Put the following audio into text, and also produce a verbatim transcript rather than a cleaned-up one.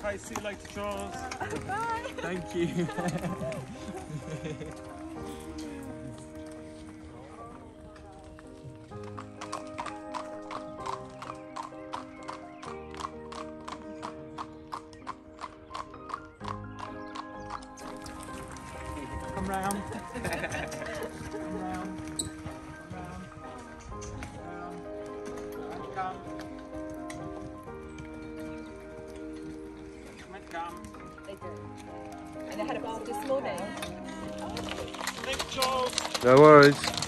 Okay, see you later, Charles. Bye. Thank you. Come round. Come round. Round. Round. Come. Come. They do. And they had a bath this morning. Thanks, Charles. No worries.